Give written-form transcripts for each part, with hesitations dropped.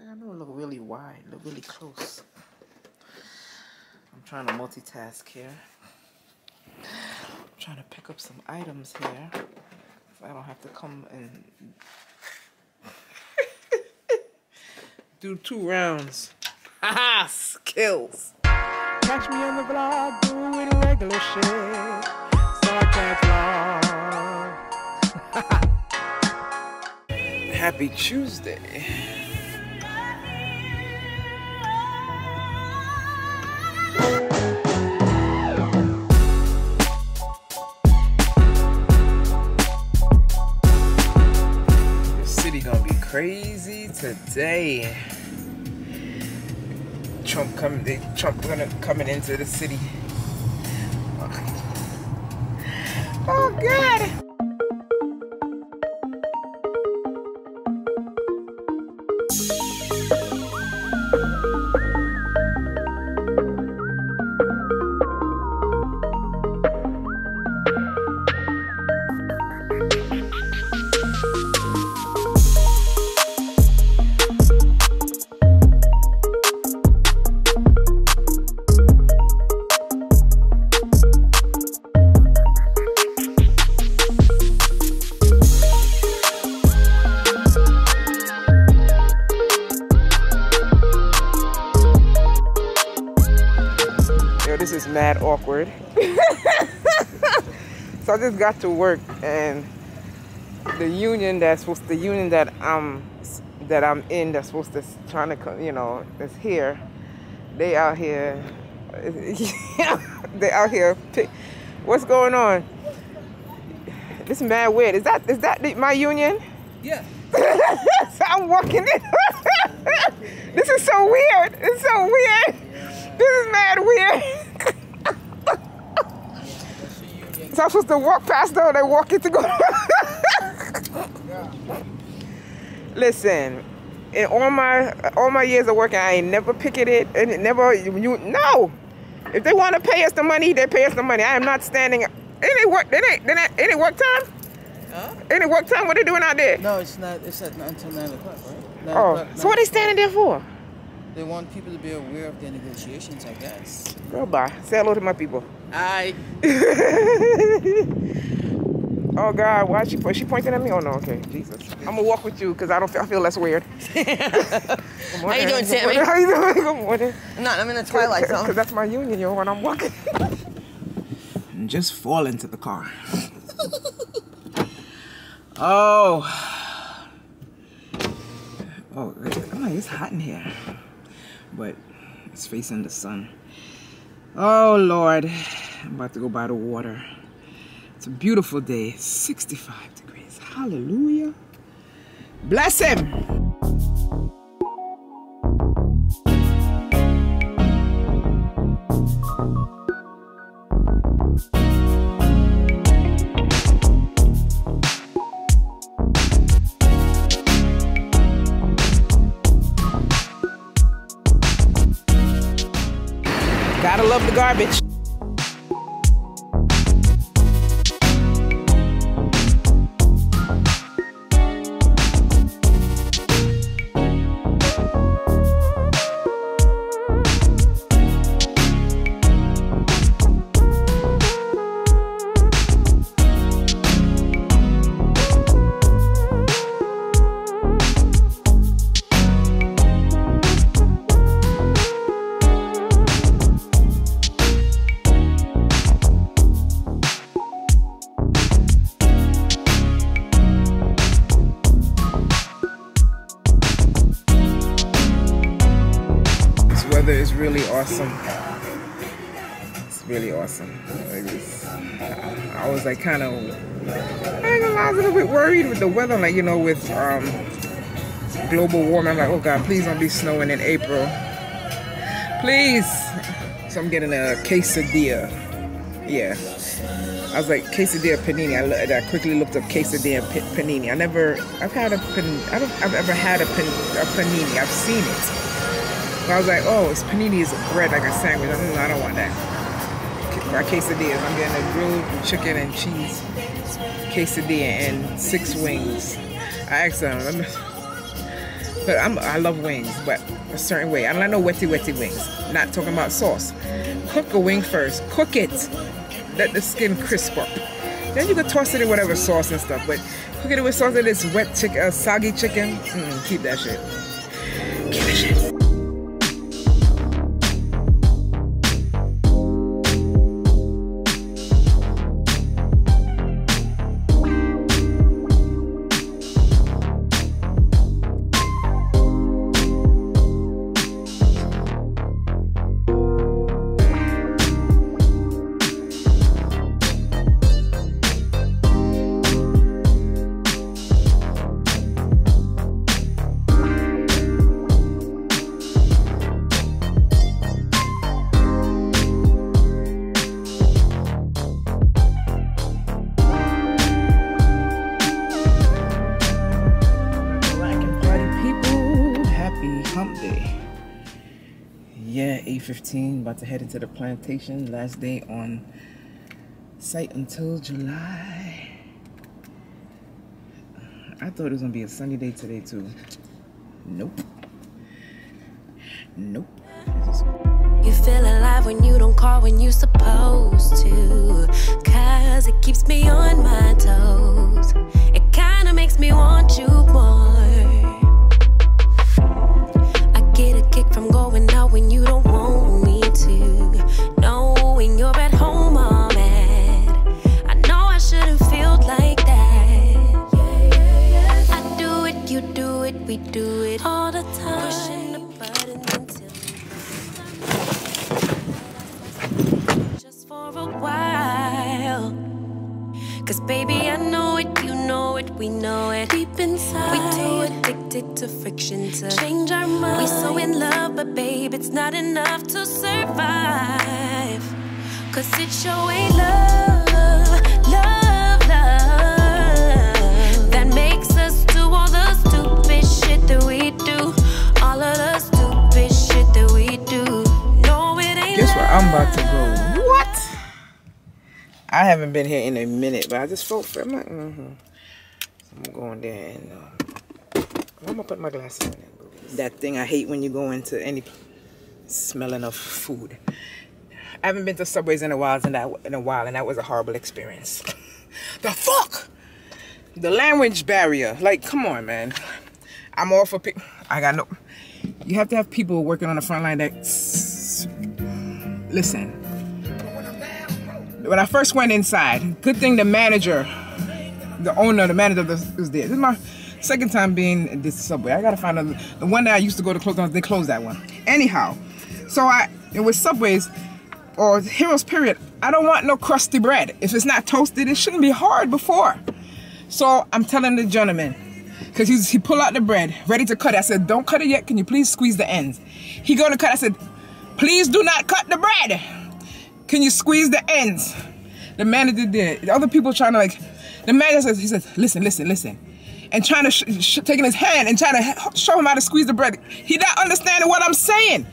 I know it look really wide, look really close. I'm trying to multitask here. I'm trying to pick up some items here, so I don't have to come and do 2 rounds. Haha, skills. Catch me on the vlog doing regular shit, so I can't vlog. Happy Tuesday. The city gonna be crazy today. Trump coming into the city. Oh God. This is mad awkward. So I just got to work, and the union that I'm in, that's supposed to trying to, that's here. They out here. They out here. What's going on? This is mad weird. Is that my union? Yeah. So I'm walking in. This is so weird. It's so weird. This is mad weird. So I'm supposed to walk past them, they walk in to go. Listen, in all my years of working, I ain't never picketed, and it never, no. If they want to pay us the money, they pay us the money. I am not standing. Any work time? Huh? Any work time? What they doing out there? No, it's not. It's at until 9 o'clock, right? 9 oh, o'clock, so what are they standing there for? They want people to be aware of their negotiations, I guess. Girl, bye. Say hello to my people. Hi. Oh God, why is she pointing at me? Oh no, okay, Jesus. I'm gonna walk with you because I feel less weird. How you doing, Sammy? How you doing? Good morning. I'm in the twilight zone. Because that's my union, yo, when I'm walking. And just fall into the car. Oh, it's hot in here, but it's facing the sun. Oh Lord, I'm about to go by the water. It's a beautiful day, 65 degrees. Hallelujah. Bless him. Gotta love the garbage. Weather is really awesome. It's really awesome. I was like I was a little bit worried with the weather, like, with global warming. I'm like, oh God, please don't be snowing in April. Please. So I'm getting a quesadilla. Yeah. I was like, quesadilla panini. I quickly looked up quesadilla panini. I've ever had a panini. I've seen it. I was like, oh, it's panini is a bread, like a sandwich. I don't want that. My quesadillas, I'm getting a grilled chicken and cheese quesadilla and 6 wings. I asked them, But I love wings, but a certain way. I don't like no wetty wings. Not talking about sauce. Cook a wing first. Cook it. Let the skin crisp up. Then you can toss it in whatever sauce and stuff. But cook it with sauce of this wet chicken, soggy chicken. Keep that shit. Keep that shit. Yeah, 8:15, about to head into the plantation. Last day on site until July. I thought it was gonna be a sunny day today too. Nope. Nope. You feel alive when you don't call when you supposed to, 'cause it keeps me on my toes. It kinda makes me want you more. I get a kick from going out when you don't want me to, knowing you're at home all mad. I know I shouldn't feel like that. I do it, you do it, we do it all the time. Pushing the buttons until just for a while. 'Cause baby, I know it, you know it, we know it. Deep inside, we too addicted to friction to change our minds. We so in love, but babe, it's not enough to survive. 'Cause it's your way, love, love, love, that makes us do all the stupid shit that we do. All of the stupid shit that we do. No, it ain't. Guess where I'm about to go? What? I haven't been here in a minute, but I just felt I'm like, I'm going there and I'm gonna put my glasses on. That thing I hate when you go into any smelling of food. I haven't been to Subways in a while, and that was a horrible experience. The fuck? The language barrier. Like, come on, man. I'm all for people. I got no. You have to have people working on the front line that. Listen. When I first went inside, good thing the manager, the owner, the manager was there. This is my second time being in this Subway. I gotta find the one that I used to go to close down. They closed that one. Anyhow, so with Subways or Heroes period, I don't want no crusty bread. If it's not toasted, it shouldn't be hard before. So I'm telling the gentleman, because he pulled out the bread, ready to cut it. I said, don't cut it yet. Can you please squeeze the ends? He going to cut. I said, please do not cut the bread. Can you squeeze the ends? The manager did. The other people trying to like, the manager says, he says, listen. And trying to, taking his hand and trying to show him how to squeeze the bread. He not understanding what I'm saying.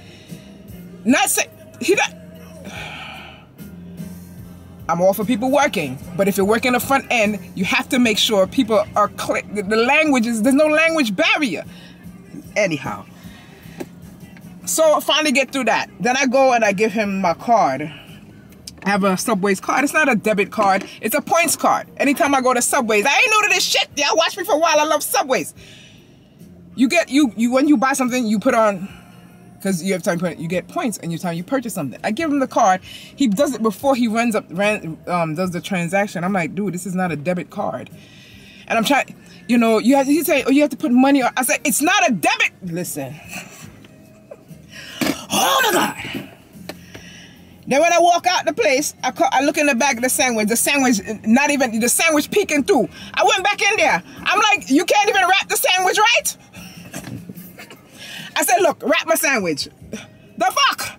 I'm all for people working, but if you're working the front end, you have to make sure people are clear. The languages, there's no language barrier. Anyhow. So I finally get through that. Then I go and I give him my card. I have a Subway's card. It's not a debit card. It's a points card. Anytime I go to Subway's, I ain't new to this shit. Y'all watch me for a while. I love Subways. You get when you buy something, you put on, because you have time you get points and time you purchase something. I give him the card. He does it before he does the transaction. I'm like, dude, this is not a debit card. And I'm trying, he say, oh, you have to put money on. I said, it's not a debit. Listen. Oh my God. Then when I walk out the place, I look in the back of the sandwich, not even, the sandwich peeking through. I went back in there. I'm like, you can't even wrap the sandwich right? I said, look, wrap my sandwich. The fuck?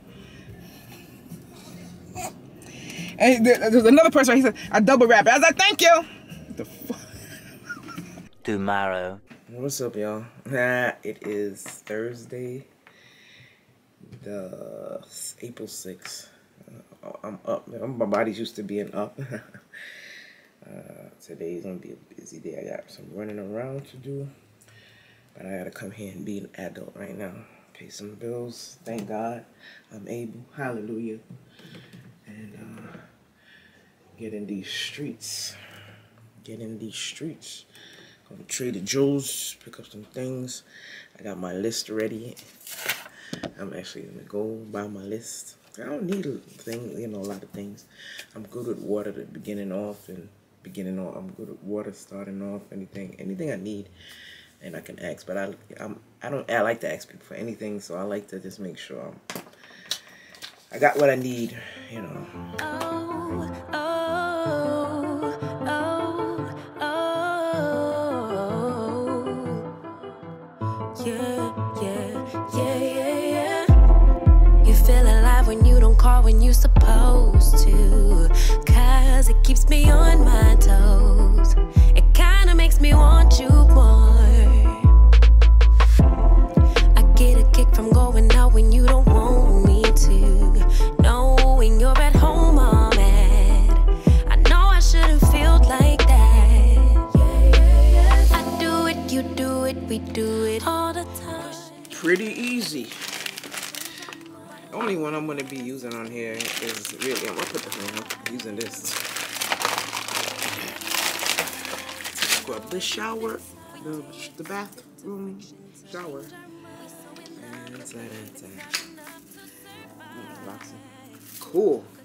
And there's another person, he said, I double wrap it. I was like, thank you. The fuck? Tomorrow. What's up, y'all? It is Thursday, April 6th. I'm up. My body's used to being up. Today's gonna be a busy day. I got some running around to do. But I gotta come here and be an adult right now. Pay some bills. Thank God I'm able. Hallelujah. And get in these streets. Get in these streets. Go to Trader Joe's, pick up some things. I got my list ready. I'm actually gonna go by my list. I don't need a thing, you know, a lot of things. I'm good with water to beginning off. I'm good at water starting off. Anything I need, and I can ask. But I like to ask people for anything, so I like to just make sure I got what I need, you know. When you don't call when you supposed to, 'cause it keeps me on my toes. It kinda makes me want you more. I get a kick from going out when you don't want me to, knowing you're at home all mad. I know I shouldn't feel like that. I do it, you do it, we do it all the time. Pretty easy. The only one I'm going to be using on here is really, I'm going to put the hand up using this. Scrub the shower, the bathroom shower. And that's that. Cool.